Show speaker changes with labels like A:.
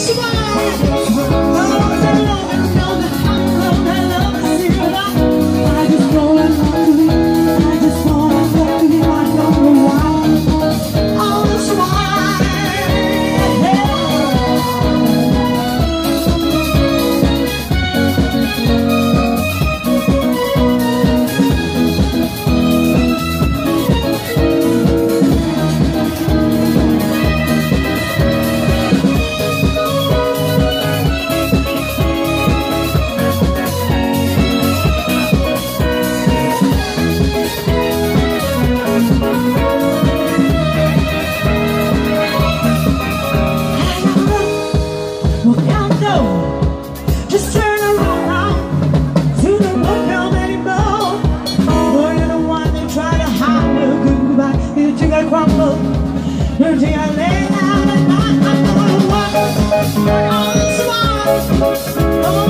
A: Just turn around to the welcome anymore. Boy, you're the one that try to hide the goodbye. You think I crumble, you think I lay down at night. I'm gonna walk on this one.